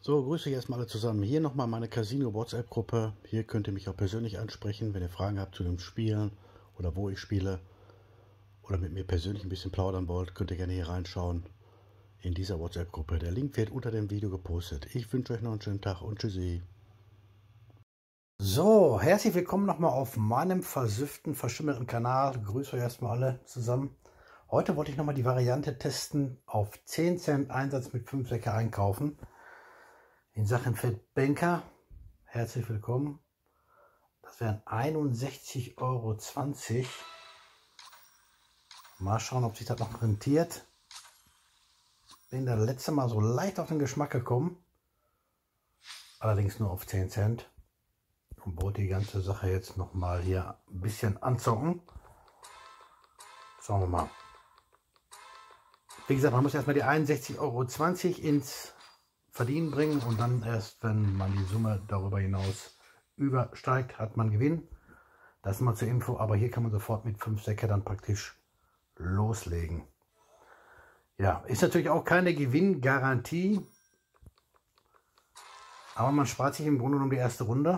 So, grüße euch erstmal alle zusammen. Hier nochmal meine Casino-WhatsApp-Gruppe. Hier könnt ihr mich auch persönlich ansprechen, wenn ihr Fragen habt zu dem Spielen oder wo ich spiele oder mit mir persönlich ein bisschen plaudern wollt, könnt ihr gerne hier reinschauen in dieser WhatsApp-Gruppe. Der Link wird unter dem Video gepostet. Ich wünsche euch noch einen schönen Tag und tschüssi. So, herzlich willkommen nochmal auf meinem versüfften, verschimmelten Kanal. Grüße euch erstmal alle zusammen. Heute wollte ich nochmal die Variante testen auf 10 Cent Einsatz mit 5 Säcke einkaufen. In Sachen Feldbanker, herzlich willkommen. Das wären 61,20 €. Mal schauen, ob sich das noch rentiert. Bin da letzte Mal so leicht auf den Geschmack gekommen. Allerdings nur auf 10 Cent. Und wollte die ganze Sache jetzt nochmal hier ein bisschen anzocken. Schauen wir mal. Wie gesagt, man muss erstmal die 61,20 € ins Verdienen bringen und dann erst, wenn man die Summe darüber hinaus übersteigt, hat man Gewinn. Das mal zur Info, aber hier kann man sofort mit 5 Säcke dann praktisch loslegen. Ja, ist natürlich auch keine Gewinngarantie, aber man spart sich im Grunde genommen die erste Runde.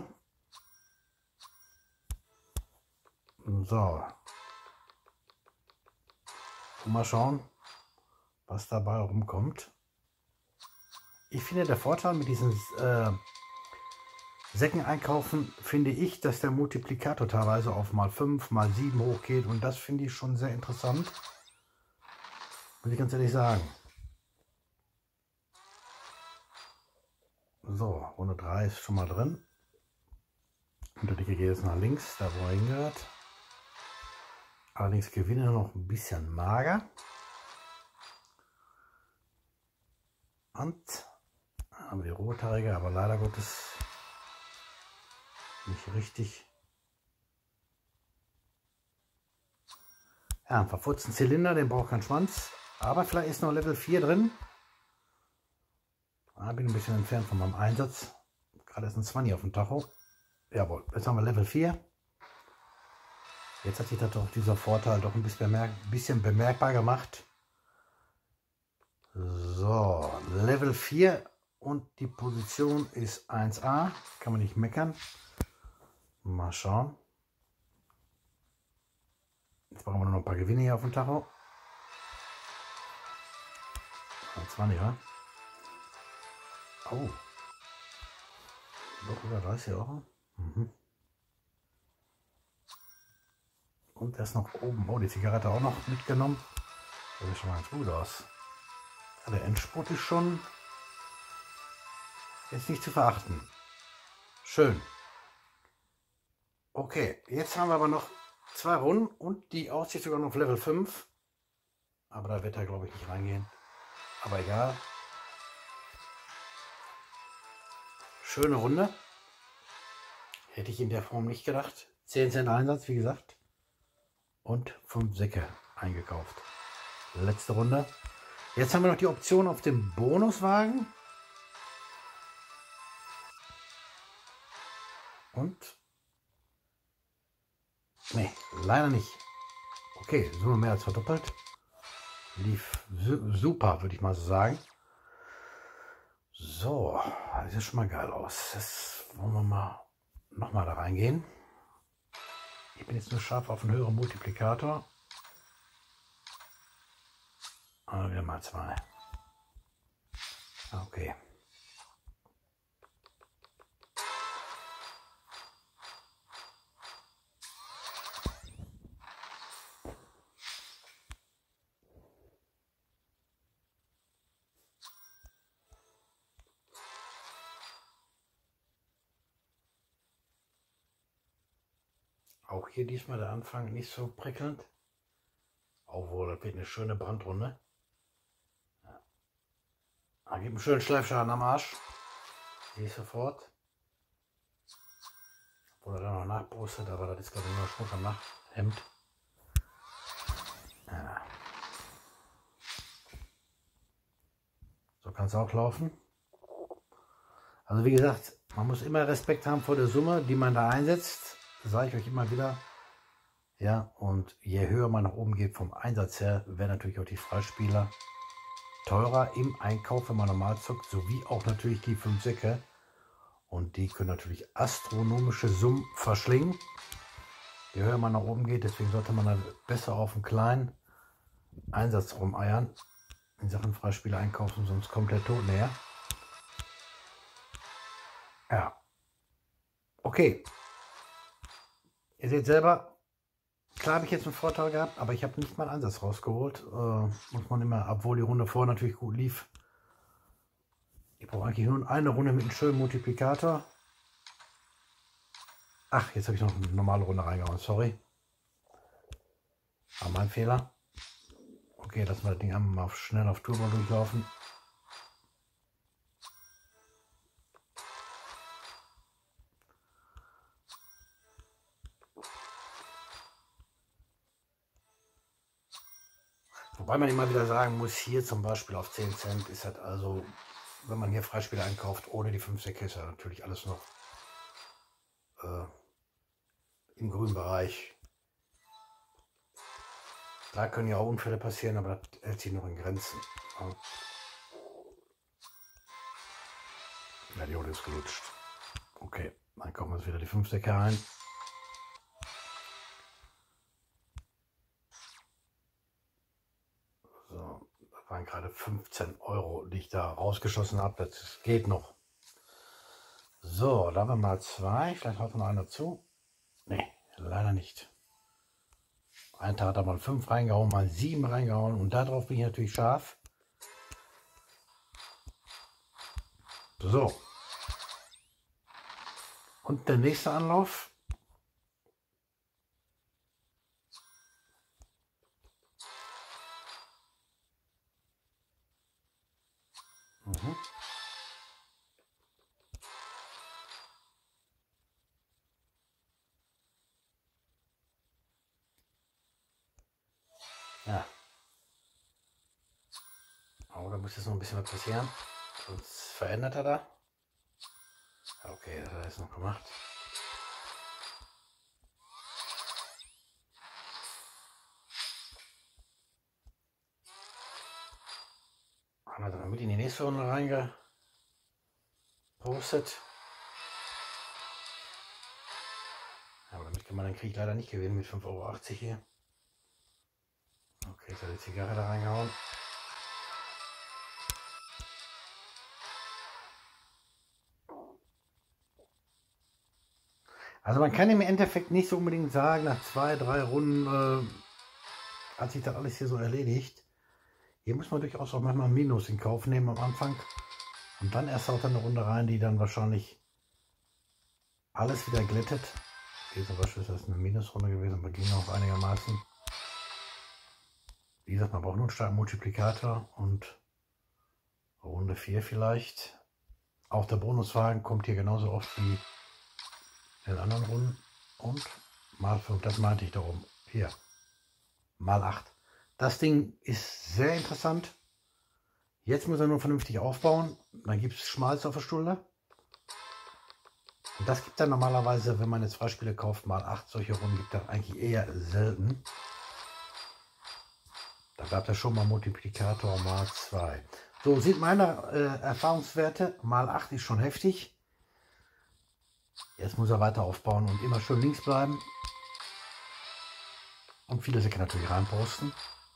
So. Und mal schauen, was dabei rumkommt. Ich finde, der Vorteil mit diesen Säcken einkaufen, finde ich, dass der Multiplikator teilweise auf mal 5, mal 7 hochgeht. Und das finde ich schon sehr interessant. Muss ich ganz ehrlich sagen. So, Runde 3 ist schon mal drin. Und der Dicke geht jetzt nach links, da wo er hingehört. Allerdings Gewinne noch ein bisschen mager. Und haben wir die Rothaarige, aber leider Gottes nicht richtig. Ja, einen verfutzten Zylinder, den braucht kein Schwanz. Aber vielleicht ist noch Level 4 drin. Bin ein bisschen entfernt von meinem Einsatz. Gerade ist ein 20 auf dem Tacho. Jawohl, jetzt haben wir Level 4. Jetzt hat sich das doch dieser Vorteil doch ein bisschen bemerkbar gemacht. So, Level 4 und die Position ist 1A. Kann man nicht meckern. Mal schauen. Jetzt brauchen wir noch ein paar Gewinne hier auf dem Tacho. 20, ja. Oh. Doch über 30 €. Und der ist noch oben. Oh, die Zigarette auch noch mitgenommen. Das sieht schon mal ganz gut aus. Ja, der Endspurt ist schon jetzt nicht zu verachten. Schön. Okay, jetzt haben wir aber noch 2 Runden und die Aussicht sogar noch auf Level 5. Aber da wird er, glaube ich, nicht reingehen. Aber egal. Schöne Runde. Hätte ich in der Form nicht gedacht. 10 Cent Einsatz, wie gesagt. Und 5 Säcke eingekauft. Letzte Runde. Jetzt haben wir noch die Option auf dem Bonuswagen. Und? Nee, leider nicht. Okay, Summe mehr als verdoppelt. Lief super, würde ich mal so sagen. So, das sieht schon mal geil aus. Jetzt wollen wir mal nochmal da reingehen. Ich bin jetzt nur scharf auf einen höheren Multiplikator. Aber wieder mal 2. Okay. Auch hier diesmal der Anfang nicht so prickelnd. Obwohl, das wird eine schöne Brandrunde. Ja. Da gibt einen schönen Schleifschaden am Arsch. Sehe ich sofort. Obwohl er da noch nachbrustet, aber das ist gerade nur Schmuck am Nachthemd. Ja. So kann es auch laufen. Also wie gesagt, man muss immer Respekt haben vor der Summe, die man da einsetzt. Das sage ich euch immer wieder. Ja, und je höher man nach oben geht vom Einsatz her, werden natürlich auch die Freispieler teurer im Einkauf, wenn man normal zockt, sowie auch natürlich die 5 Säcke. Und die können natürlich astronomische Summen verschlingen. Je höher man nach oben geht, deswegen sollte man dann besser auf einen kleinen Einsatz rumeiern. In Sachen Freispiele einkaufen, sonst kommt der Tod näher. Ja. Okay. Ihr seht selber, klar habe ich jetzt einen Vorteil gehabt, aber ich habe nicht mal einen Ansatz rausgeholt. Muss man immer, obwohl die Runde vorher natürlich gut lief. Ich brauche eigentlich nur eine Runde mit einem schönen Multiplikator. Ach, jetzt habe ich noch eine normale Runde reingehauen, sorry. War mein Fehler. Okay, lassen wir das Ding einmal mal schnell auf Turbo durchlaufen. Wobei man immer wieder sagen muss, hier zum Beispiel auf 10 Cent ist halt also, wenn man hier Freispiele einkauft, ohne die 5 Säcke, ist ja natürlich alles noch im grünen Bereich. Da können ja auch Unfälle passieren, aber das hält sich noch in Grenzen. Ja, die Hose ist gelutscht. Okay, dann kommen jetzt wieder die 5 Säcke rein. So, das waren gerade 15 Euro, die ich da rausgeschossen habe. Das geht noch. So, da haben wir mal 2. Vielleicht haut noch einer zu. Nee, leider nicht. Ein Tag hat er mal 5 reingehauen, mal 7 reingehauen. Und darauf bin ich natürlich scharf. So. Und der nächste Anlauf. Mhm. Ja. Aber da muss jetzt noch ein bisschen was passieren. Sonst verändert er da. Okay, das hat er jetzt noch gemacht. Haben wir dann mit in die nächste Runde reingepostet. Aber damit kann man den Krieg leider nicht gewinnen mit 5,80 Euro hier. Okay, jetzt hat die Zigarre da reingehauen. Also man kann im Endeffekt nicht so unbedingt sagen, nach 2, 3 Runden hat sich das alles hier so erledigt. Hier muss man durchaus auch manchmal ein Minus in Kauf nehmen am Anfang. Und dann erst auch eine Runde rein, die dann wahrscheinlich alles wieder glättet. Hier zum Beispiel ist das eine Minusrunde gewesen, aber ging auch einigermaßen. Wie gesagt, man braucht nur einen starken Multiplikator und Runde 4 vielleicht. Auch der Bonuswagen kommt hier genauso oft wie in den anderen Runden. Und mal 5, das meinte ich da oben. Hier, mal 8. Das Ding ist sehr interessant. Jetzt muss er nur vernünftig aufbauen. Dann gibt es Schmalz auf der Schulter. Und das gibt dann normalerweise, wenn man jetzt Freispiele kauft, mal 8. Solche Runden gibt es eigentlich eher selten. Da bleibt er schon mal Multiplikator mal 2. So, sind meine Erfahrungswerte. Mal 8 ist schon heftig. Jetzt muss er weiter aufbauen und immer schön links bleiben. Und viele Säcke natürlich reinposten.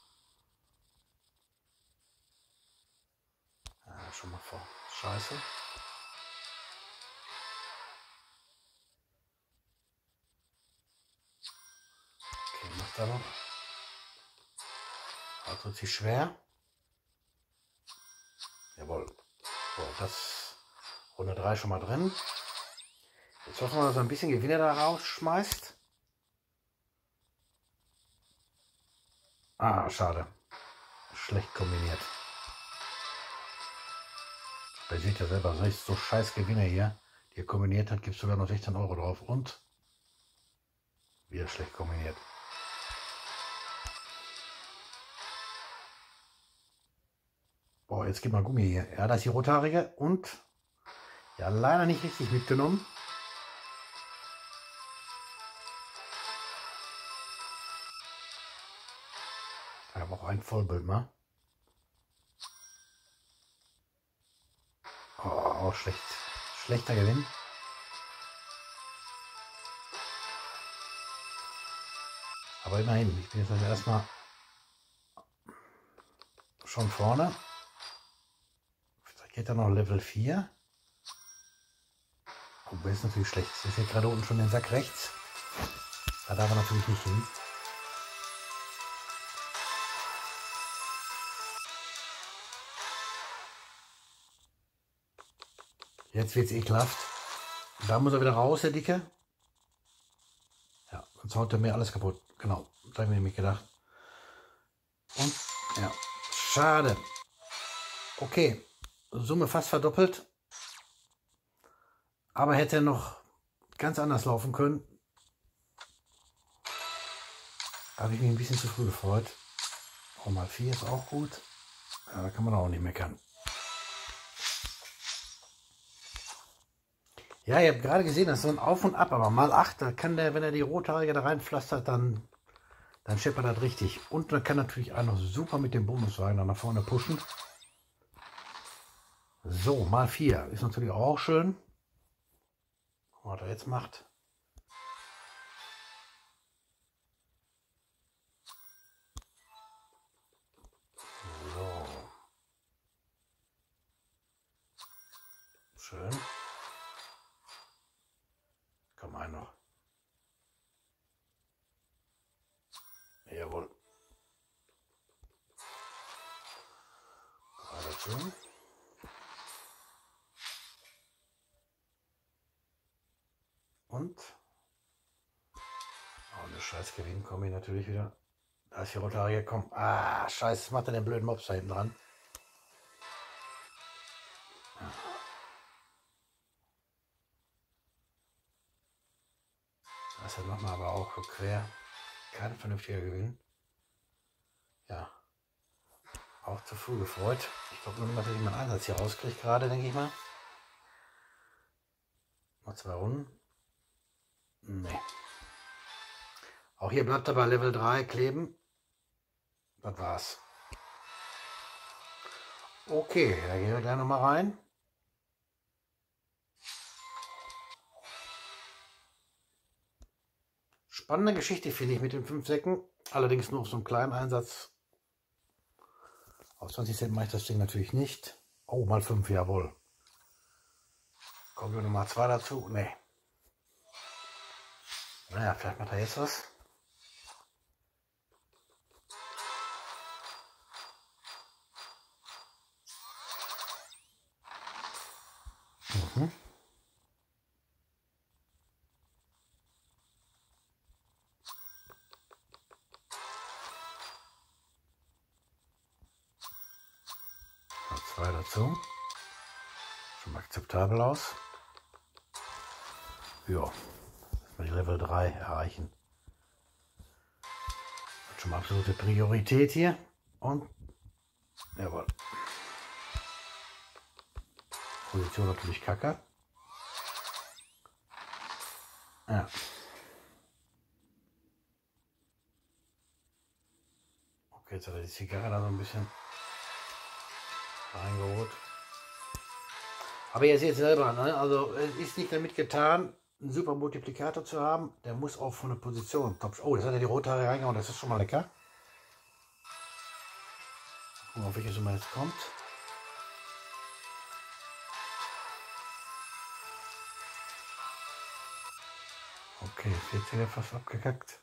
Ja, schon mal vor. Scheiße. Okay, macht er noch. Also tut sich schwer. Jawohl. So, das Runde 3 schon mal drin. Jetzt hoffen wir, dass er ein bisschen Gewinne da rausschmeißt. Ah, schade. Schlecht kombiniert. Da seht ihr selber, so scheiß Gewinne hier, die er kombiniert hat, gibt es sogar noch 16 Euro drauf und wieder schlecht kombiniert. Boah, jetzt gibt mal Gummi hier. Ja, das ist die rothaarige und ja, leider nicht richtig mitgenommen. Ich habe auch ein Vollbild mal. auch schlechter Gewinn. Aber immerhin, ich bin jetzt also erstmal schon vorne. Vielleicht geht da noch Level 4. Oh, das ist natürlich schlecht. Das ist hier gerade unten schon den Sack rechts. Da darf er natürlich nicht hin. Jetzt wird es ekelhaft. Da muss er wieder raus, der Dicke. Ja, sonst haut er mir alles kaputt. Genau, das habe ich mir nämlich gedacht. Und, ja, schade. Okay, Summe fast verdoppelt. Aber hätte noch ganz anders laufen können. Da habe ich mich ein bisschen zu früh gefreut. Oh, mal 4 ist auch gut. Ja, da kann man auch nicht meckern. Ja, ihr habt gerade gesehen, das ist so ein Auf und Ab, aber mal 8, da kann der, wenn er die Rothaarige da reinpflastert, dann scheppert das richtig. Und man kann natürlich auch noch super mit dem Bonuswagen da nach vorne pushen. So, mal 4 ist natürlich auch schön. Guck mal, was er jetzt macht. So. Schön. Komm, ein noch. Jawohl. Dazu. Und eine scheiß Gewinn komme ich natürlich wieder. Da ist die Rothaarige gekommen. Ah, scheiße, was macht er den blöden Mops da hinten dran? Ja. Das hat nochmal aber auch so quer. Kein vernünftiger Gewinn. Ja. Auch zu früh gefreut. Ich glaube nur, dass ich meinen Einsatz hier rauskriege gerade, denke ich mal. Noch 2 Runden. Nee. Auch hier bleibt er bei Level 3 kleben. Das war's. Okay, da gehen wir gleich nochmal rein. Spannende Geschichte finde ich mit den 5 Säcken. Allerdings nur auf so einem kleinen Einsatz. Auf 20 Cent mache ich das Ding natürlich nicht. Oh, mal 5, jawohl. Kommt nur Nummer 2 dazu? Nee. Naja, vielleicht macht er jetzt was. Mhm. Noch 2 dazu. Schon mal akzeptabel aus. Ja, dass wir die Level 3 erreichen. Hat schon mal absolute Priorität hier. Und jawohl. Position natürlich kacke. Ja. Okay, jetzt hat er die Zigarre da so ein bisschen reingeholt. Aber ihr seht selber, ne? Also es ist nicht damit getan, einen super Multiplikator zu haben. Der muss auch von der Position top. Oh, jetzt hat er die rote Haare reingehauen, das ist schon mal lecker. Gucken, auf welche Summe jetzt kommt. Okay, 40er fast abgekackt.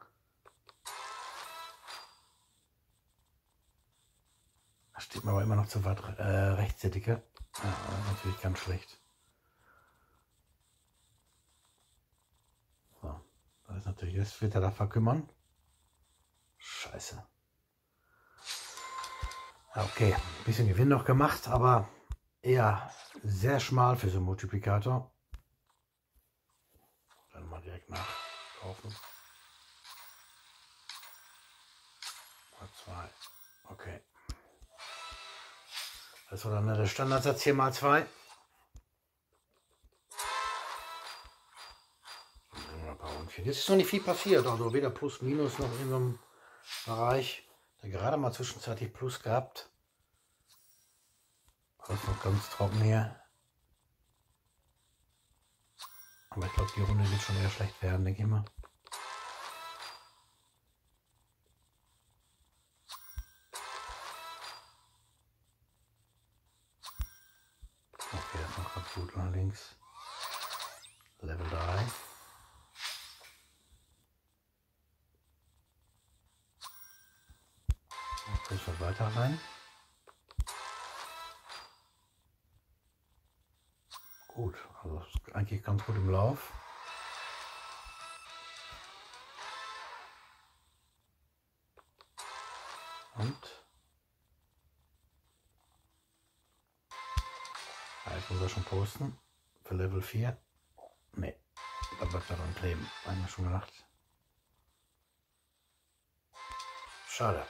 Da steht mir aber immer noch zu weit rechts der Dicke. Ja, natürlich ganz schlecht. So, das ist natürlich, jetzt wird er da verkümmern. Scheiße. Ja, okay, ein bisschen Gewinn noch gemacht, aber eher sehr schmal für so einen Multiplikator. Dann mal direkt nachkaufen. Mal 2. Okay. Das war dann der Standardsatz hier mal 2. Jetzt ist noch nicht viel passiert, also weder Plus, Minus noch in so einem Bereich. Da gerade mal zwischenzeitlich Plus gehabt. Das ist noch ganz trocken hier. Aber ich glaube, die Runde wird schon eher schlecht werden, denke ich mal. Okay, das macht ganz gut nach links. Level 3. Kriegst du weiter rein. Gut, also ist eigentlich ganz gut im Lauf. Und jetzt muss er schon posten. Für Level 4. Ne, da bleibt er dran kleben. Einmal schon gedacht. Schade.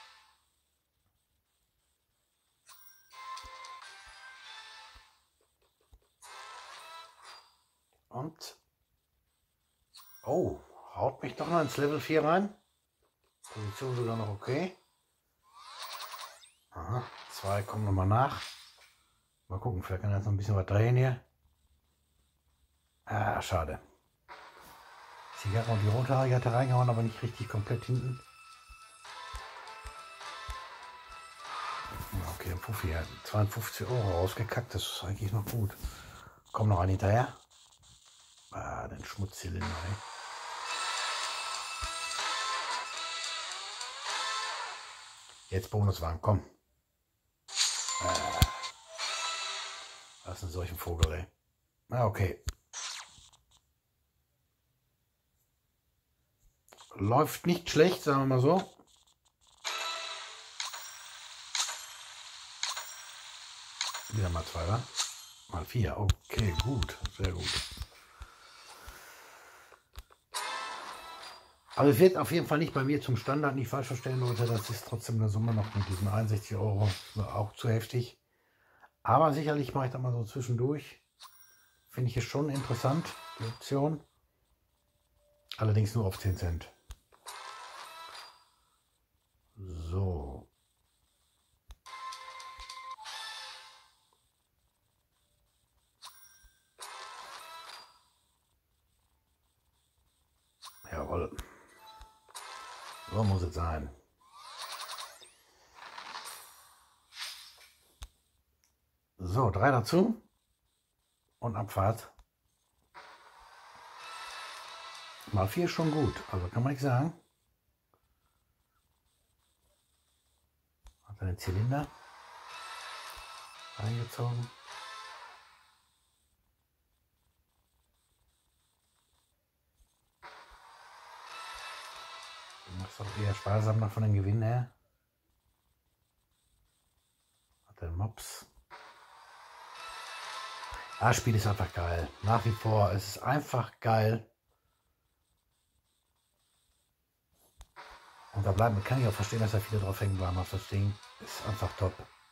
Und oh, haut mich doch noch ins Level 4 rein. Position sogar noch okay. Aha, 2 kommen nochmal nach. Mal gucken, vielleicht kann er jetzt noch ein bisschen was drehen hier. Ah, schade. Zigarre und die Rothaarige hat er reingehauen, aber nicht richtig komplett hinten. Okay, ein Puffi, ja, 52 € rausgekackt, das ist eigentlich noch gut. Kommt noch ein hinterher. Ah, den Schmutzzylinder, ey. Jetzt Bonuswagen, komm. Was ist ein solchen Vogel, ey. Ah, okay. Läuft nicht schlecht, sagen wir mal so. Wieder mal 2, wa? Mal 4. Okay, gut. Sehr gut. Also es wird auf jeden Fall nicht bei mir zum Standard, nicht falsch verstehen, Leute. Das ist trotzdem eine Summe noch mit diesen 61 € auch zu heftig. Aber sicherlich mache ich da mal so zwischendurch. Finde ich es schon interessant, die Option. Allerdings nur auf 10 Cent. So. Jawohl. So muss es sein. So, 3 dazu. Und Abfahrt. Mal 4 schon gut. Also kann man nicht sagen. Hat er den Zylinder eingezogen. Das ist auch eher sparsam noch von den Gewinn her. Hat den Mops. Das Spiel ist einfach geil. Nach wie vor. Es ist einfach geil. Und da bleiben kann ich auch verstehen, dass da viele drauf hängen bleiben auf das Ding. Ist einfach top.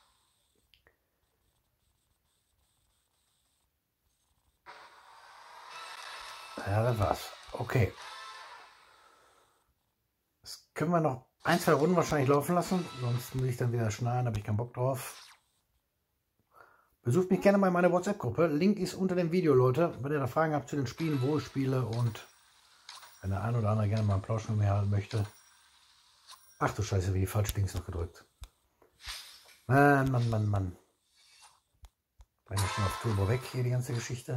Ja, das war's. Okay. Das können wir noch 1, 2 Runden wahrscheinlich laufen lassen. Sonst muss ich dann wieder schneiden, habe ich keinen Bock drauf. Besucht mich gerne mal in meiner WhatsApp-Gruppe. Link ist unter dem Video, Leute. Wenn ihr da Fragen habt zu den Spielen, wo ich spiele und wenn der ein oder andere gerne mal einen Plausch mit mir halten möchte. Ach du Scheiße, wie die falsch links noch gedrückt. Mann, Mann, Mann, Mann. Bin ja schon auf Turbo weg hier, die ganze Geschichte.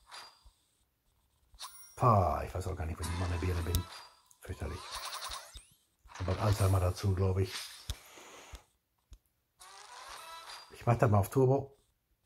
Pah, ich weiß auch gar nicht, wo ich in meiner Birne bin. Fürchterlich. Ich habe Alzheimer dazu, glaube ich. Ich mache das mal auf Turbo.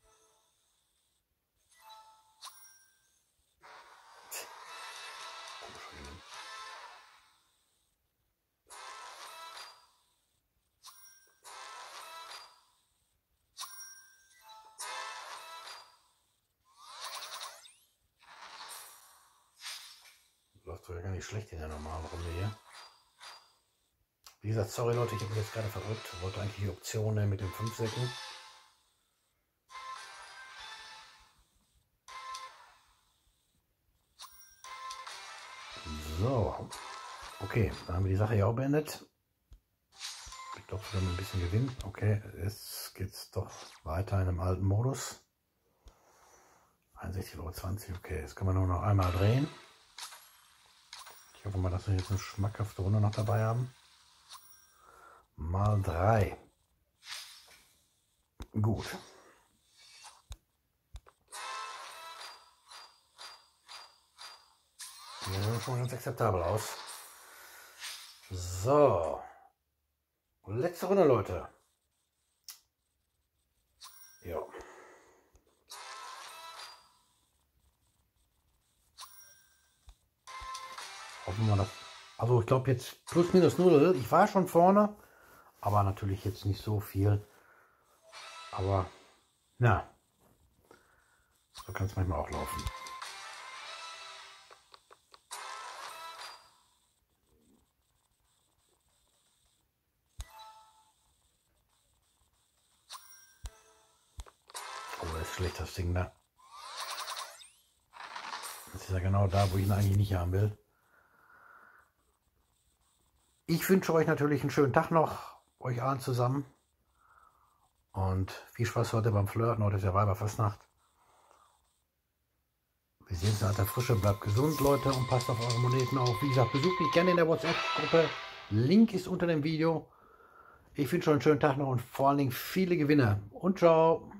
Läuft sogar gar nicht schlecht in der normalen Runde hier. Wie gesagt, sorry Leute, ich habe mich jetzt gerade verrückt. Wollte eigentlich die Option nehmen mit den 5 Säcken. So. Okay, dann haben wir die Sache ja auch beendet. Ich glaube, wir haben ein bisschen Gewinn. Okay, jetzt geht es doch weiter in einem alten Modus. 61,20 €. Okay, jetzt können wir nur noch einmal drehen. Ich hoffe mal, dass wir jetzt eine schmackhafte Runde noch dabei haben. Mal 3. Gut. Die sehen schon ganz akzeptabel aus. So. Letzte Runde, Leute. Ja. Hoffen wir das. Also ich glaube jetzt plus minus 0. Ich war schon vorne, aber natürlich jetzt nicht so viel. Aber na, so kann es manchmal auch laufen. Oh, das ist schlecht, das Ding da. Das ist ja genau da, wo ich ihn eigentlich nicht haben will. Ich wünsche euch natürlich einen schönen Tag noch, euch allen zusammen. Und viel Spaß heute beim Flirten. Heute ist ja Weiberfastnacht. Wir sehen uns nach der Frische. Bleibt gesund, Leute, und passt auf eure Moneten auf. Wie gesagt, besucht mich gerne in der WhatsApp-Gruppe. Link ist unter dem Video. Ich wünsche euch einen schönen Tag noch und vor allen Dingen viele Gewinne. Und ciao.